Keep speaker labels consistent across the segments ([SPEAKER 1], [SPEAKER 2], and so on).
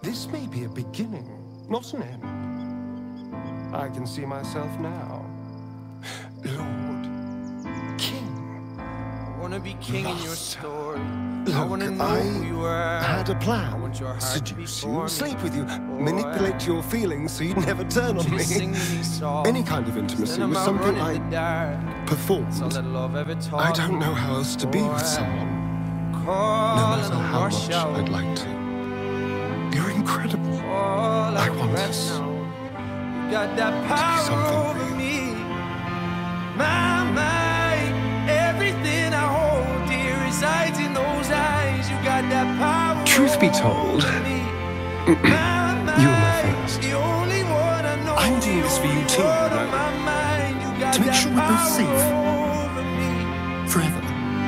[SPEAKER 1] This may be a beginning, not an end. I can see myself now. Lord, King.
[SPEAKER 2] I wanna be king in your story.
[SPEAKER 1] Look,
[SPEAKER 2] I wanna know who you are.
[SPEAKER 1] had a plan.
[SPEAKER 2] I want your heart
[SPEAKER 1] Seduce
[SPEAKER 2] to be
[SPEAKER 1] you,
[SPEAKER 2] for
[SPEAKER 1] sleep
[SPEAKER 2] me.
[SPEAKER 1] with you, manipulate your feelings so you'd never turn on me. Any kind of intimacy was something I performed. I don't know how else to be with someone. No matter how much I'd like to. You're incredible. I want this to be something real.
[SPEAKER 2] My mind, everything I hold dear resides in those eyes. You got that power.
[SPEAKER 1] Truth be told, you were my first. I'm doing this for you too, you know. To make sure we're both safe. Forever.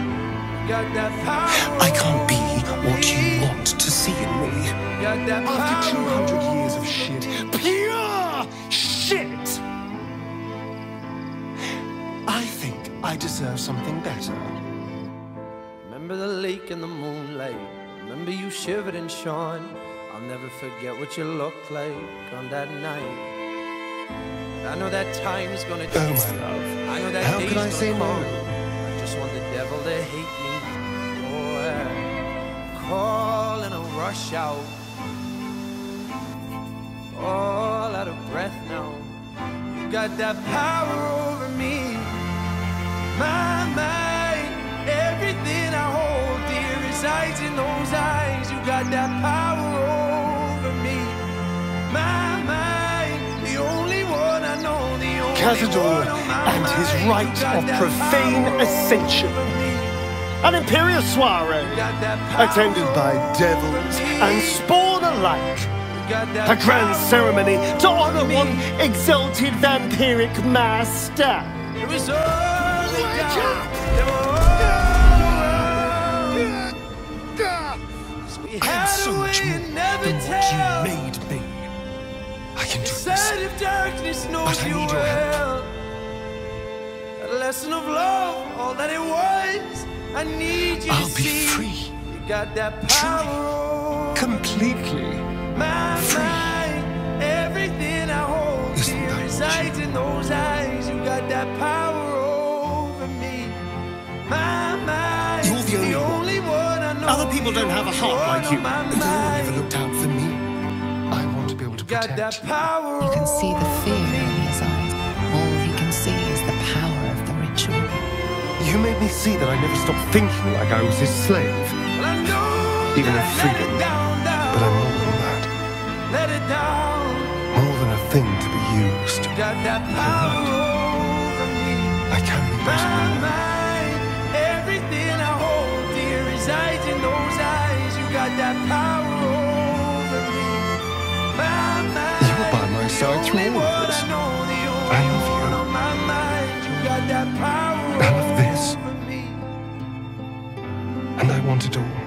[SPEAKER 1] I can't be what you want to see in me. After 200 years of shit, pure shit, I think I deserve something better.
[SPEAKER 2] Remember the lake and the moonlight. Remember you shivered and shone. I'll never forget what you looked like on that night. I know that time is gonna change.
[SPEAKER 1] Oh my love,
[SPEAKER 2] I know that
[SPEAKER 1] how could I say no?
[SPEAKER 2] I just want the devil to hate me. Oh, yeah. Call and I'll rush out. All out of breath now. You got that power over me. My mind, everything I hold dear resides in those eyes. You got that power over me. My mind, the only one I know, the only
[SPEAKER 1] Cazador
[SPEAKER 2] one on my
[SPEAKER 1] and his
[SPEAKER 2] mind.
[SPEAKER 1] right
[SPEAKER 2] You got
[SPEAKER 1] of
[SPEAKER 2] that
[SPEAKER 1] profane
[SPEAKER 2] power
[SPEAKER 1] ascension.
[SPEAKER 2] over me.
[SPEAKER 1] An imperial soiree, attended by devils and spawn alike. A grand ceremony to honor one exalted vampiric master.
[SPEAKER 2] It was all the
[SPEAKER 1] I am so much more than what you made me. I can do this, but I need your help.
[SPEAKER 2] A lesson of love, all that it was. I need you
[SPEAKER 1] I'll
[SPEAKER 2] to
[SPEAKER 1] be
[SPEAKER 2] see.
[SPEAKER 1] free,
[SPEAKER 2] You got that power.
[SPEAKER 1] completely
[SPEAKER 2] My
[SPEAKER 1] free.
[SPEAKER 2] mind, everything I hold
[SPEAKER 1] Isn't
[SPEAKER 2] dear
[SPEAKER 1] that what
[SPEAKER 2] resides in those eyes. You got that power over me. My mind,
[SPEAKER 1] You're the only
[SPEAKER 2] one I know.
[SPEAKER 1] Other people don't have a heart like you, and no one ever looked out for me. I want to be able to
[SPEAKER 2] Got that
[SPEAKER 1] protect you.
[SPEAKER 2] power.
[SPEAKER 3] You can see the fear in his eyes. All he can see is the power of the ritual.
[SPEAKER 1] You made me see that I never stopped thinking like I was his slave. Even in freedom, but I'm more than that.
[SPEAKER 2] Let it down.
[SPEAKER 1] More than a thing to be used.
[SPEAKER 2] Got that
[SPEAKER 1] You're
[SPEAKER 2] power
[SPEAKER 1] right.
[SPEAKER 2] over me.
[SPEAKER 1] I can be better
[SPEAKER 2] My
[SPEAKER 1] than that.
[SPEAKER 2] mind, everything I hold dear resides in those eyes. You got that power over me. My mind,
[SPEAKER 1] You were by my side through all of this. I love you.
[SPEAKER 2] on my mind. You got that power
[SPEAKER 1] I love this.
[SPEAKER 2] over me.
[SPEAKER 1] And I want it all.